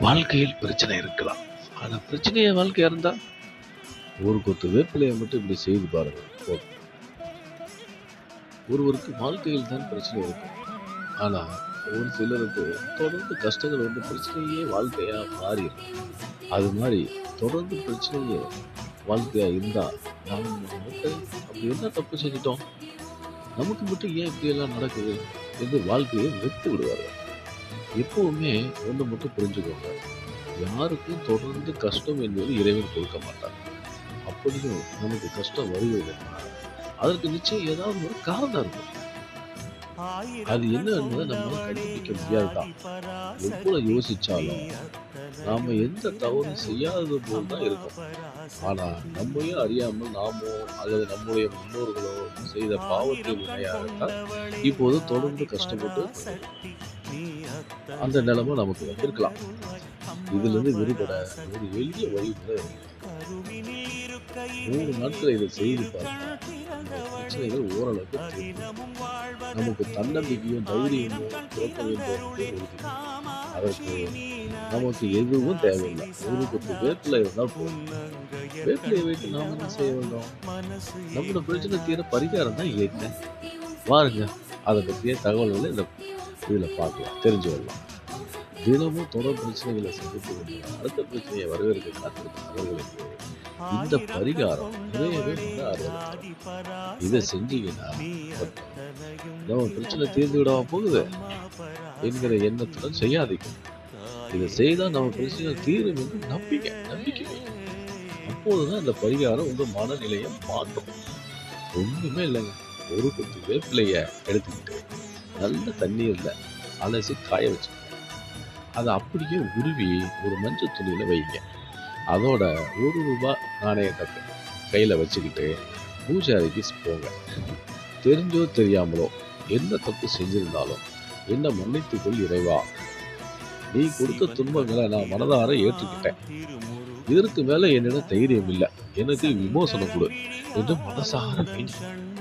வாழ்க்கையில் பிரச்சனை இருக்கலாம். ஆனா பிரச்சனையே வாழ்க்கையா இருந்தா, ஒரு கொத்து வேப்பிலையை மட்டும் இப்படி செய்து பாருங்க போதும். ஒருவருக்கு வாழ்க்கையில் தான் பிரச்சனை இருக்கும். ஆனா, ஒரு சிலருக்கு தொடர்ந்து கஷ்டங்கள் வந்து பிரச்சனையே வாழ்க்கையா மாறிடும். அது மாதிரி தொடர்ந்து பிரச்சனையே வாழ்க்கையா இருந்தா, நாம மட்டும் அப்படி என்ன தப்பு செஞ்சுட்டோம்? நமக்கு மட்டும் ஏன் இப்படியெல்லாம் நடக்குது? என்று வாழ்க்கையை வெறுத்து விடுவார்கள். எப்பவுமே ஒண்ணு மட்டும் புரிஞ்சுக்கோங்க. யாருக்கும் தொடர்ந்து கஷ்டம் என்பது இறைவன் கொடுக்க மாட்டார். அப்படியும் நமக்கு கஷ்டம் வருகிறது என்றால், அதற்கு நிச்சயம் ஏதாவது ஒரு காரணம் இருக்கும். அது என்ன என்பதை நம்மளால கண்டுபிடிக்க முடியாதுதான். எவ்வளவு யோசிச்சாலும் நாம எந்த தவறும் செய்யாதது போல் தான் இருக்கும். ஆனா நம்மையும் அறியாமல் நாமோ அல்லது நம்முடைய முன்னோர்களோ செய்த பாவத்தின் வினையாகத்தான் இப்போது தொடர்ந்து கஷ்டப்பட்டு அந்த நிலைமை நமக்கு வந்திருக்கலாம். இதுல இருந்து விடுபட ஒரு எளிய வழிமுறை இருக்கு. 3 நாட்கள் இதை செய்து பார்த்தா இந்த பிரச்சனைகள் ஓரளவுக்கு தீரும். நமக்கு தன்னம்பிக்கையும் தைரியமும் பிறக்க வேண்டும் என்று உறுதி. அதற்கு நமக்கு எதுவும் தேவையில்லை. ஒரு கொத்து வேப்பிலை இருந்தால் போதும். வேப்பிலையை வைத்து நாம் என்ன செய்ய வேண்டும்? நம்மளோட பிரச்சனை தீர பரிகாரம் தான் என்ன? வாருங்க, அதை பற்றிய தகவல்களை இதுல பார்க்கலாம், தெரிஞ்சு வரலாம். தினமும் தொடர் பிரச்சனைகளை சந்தித்து கொண்டு அடுத்த பிரச்சனையை வரவேற்க காத்திருக்கும் அவர்களுக்கு இந்த பரிகாரம் நிறையவே இதை செஞ்சீங்கன்னா நம்ம பிரச்சனை தீர்ந்து விடாம போகுது என்கிற எண்ணத்துடன் செய்யாதீங்க. இதை செய்தால் நம்ம பிரச்சனை தீரும் என்று நம்பிக்கை வைங்க. அப்போதுதான் இந்த பரிகாரம் உங்க மனநிலையை மாற்றும். ஒண்ணுமே இல்லைங்க. ஒரு கொத்து வேப்பிலைய எடுத்துக்கிட்டு நல்ல தண்ணீர்ல அலசி காய வச்சுக்கோங்க. அதை அப்படியே உருவி ஒரு மஞ்சள் துணியில வைங்க. அதோட ₹1 நாணயத்தை கையில வச்சுக்கிட்டு பூஜை அறைக்கு போங்க. தெரிஞ்சோ தெரியாமலோ என்ன தப்பு செஞ்சிருந்தாலும் என்ன மன்னித்துக்கொள் இறைவா, நீ கொடுத்த துன்பங்களை நான் மனதார ஏற்றுக்கிட்டேன். இதற்கு மேல என்னிடம் தைரியம் இல்லை, எனக்கு விமோசனம் கொடு என்று மனசார வேண்டி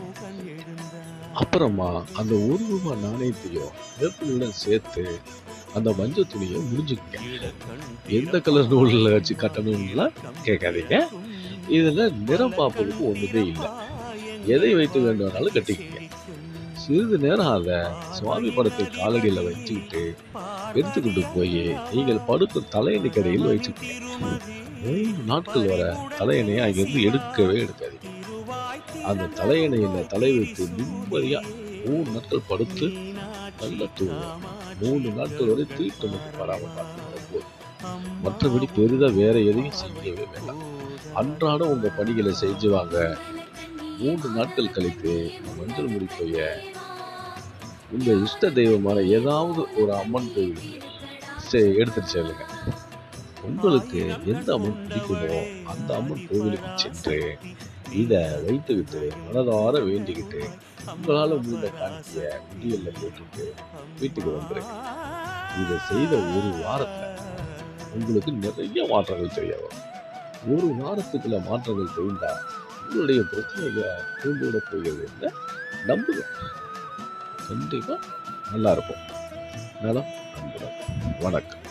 அப்புறமா அந்த ₹1 நாணயத்தையும் வேப்பிலையுடன் சேர்த்து அந்த மஞ்சள் துணியை முடிஞ்சுக்கங்க. எந்த கலர் நூல்ல வச்சு கட்டணும்லாம் கேட்காதீங்க. இதுல நிறம் பார்ப்பதற்கு ஒண்ணுமே இல்லை. எதை வைத்து வேண்டுமானாலும் கட்டிக்கங்க. சிறிது நேரம் அதை சுவாமி படத்தில் காலடியில வச்சுக்கிட்டு எடுத்துக்கிட்டு போய் நீங்கள் படுக்கும் தலையணைக்கடையில் வச்சுக்கோங்க. 3 நாட்கள் வர தலையணையை அங்கிருந்து எடுக்கவே எடுக்காதீங்க. அந்த தலையணையில தலை வைத்து நிம்மதியா 3 நாட்கள் படுத்து நல்லா தூங்குங்க. 3 நாட்கள் வரை தீட்டு மட்டும் வராம பார்த்துக்கிட்ட போதும். மற்றபடி பெரிதா வேற எதையும் செய்யவே வேண்டாம். அன்றாடம் உங்க பணிகளை செஞ்சு வாங்க. 3 நாட்கள் கழித்து மஞ்சள் முடிப்பைய உங்க இஷ்ட தெய்வமான ஏதாவது ஒரு அம்மன் கோவிலுக்கு எடுத்துட்டு செல்லுங்க. உங்களுக்கு எந்த அம்மன் பிடிக்குமோ அந்த அம்மன் கோவிலுக்கு சென்று இதை வைத்துக்கிட்டு மனதார வேண்டிக்கிட்டு உங்களால முடிந்த காணிக்கைய முடியல போட்டுட்டு வீட்டுக்கு வந்துருங்க. இதை செய்த ஒரு வாரத்துல உங்களுக்கு நிறைய மாற்றங்கள் தெரிய வரும். ஒரு வாரத்துக்குள்ள மாற்றங்கள் தெரிந்தா உங்களுடைய பிரச்சனைகளை தூண்டிவிட போகிறது நம்புங்க. கண்டிப்பா நல்லா இருக்கும். நலம், அன்புடன், வணக்கம்.